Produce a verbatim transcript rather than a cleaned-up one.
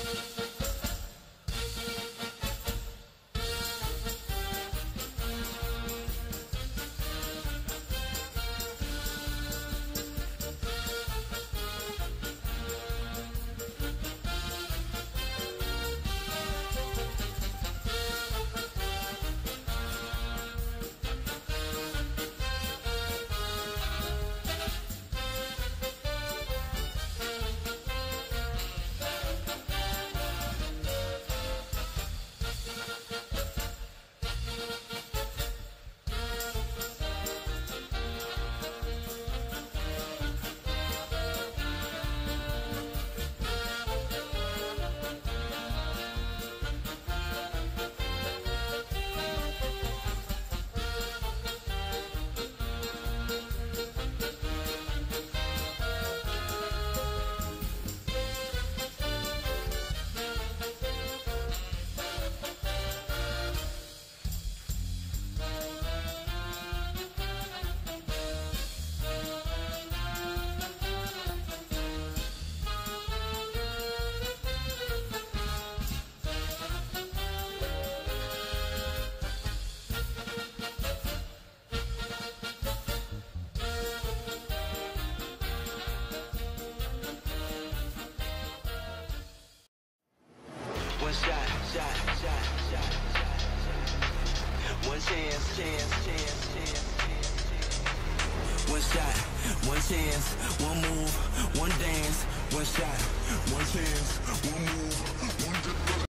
One shot, shot, shot, shot, shot, shot. One chance, chance, chance, chance, chance. One shot, one chance, one move, one dance. One shot, one chance, one move.